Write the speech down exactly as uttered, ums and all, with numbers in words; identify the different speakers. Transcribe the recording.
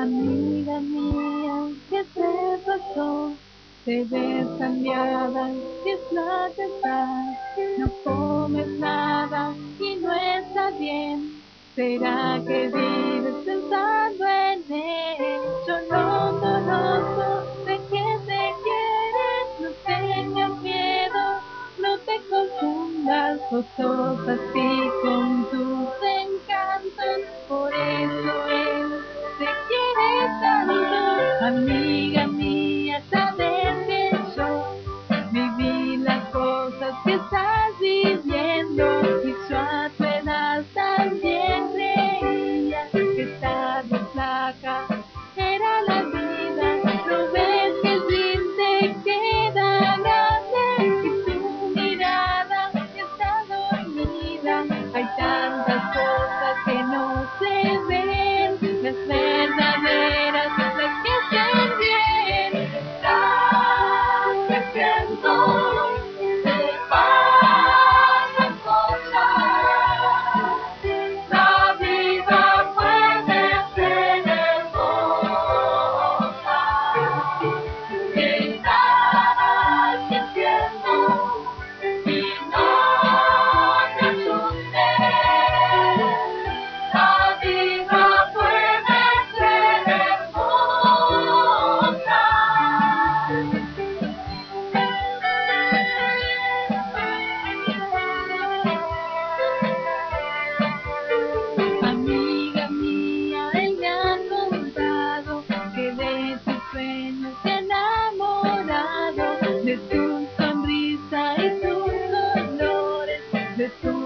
Speaker 1: Amiga mía, ¿qué te pasó? Te ves cambiada, ¿qué es lo que pasa? No comes nada y no está bien. ¿Será que vives pensando en él? Yo lo conozco, sé que te quieres, no tengas miedo, no te confundas, vos sos así con tus encantos, por eso él te quiere tanto. Amiga mía, sabes que yo viví las cosas que estás viviendo, y yo a tu edad también creía que estar de flaca era la vida. No ves que el jean te queda grande y tu mirada está dormida. Hay tantas cosas que no se ven, las verdaderas, las que hacen bien. Estás creciendo, te pasan cosas, la vida puede ser hermosa. Estás creciendo y no te asustes, la vida puede ser hermosa. Amiga mía, él me ha contado que de tus sueños se ha enamorado, de tu sonrisa y tus colores, de tu